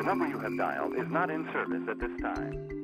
number you have dialed is not in service at this time.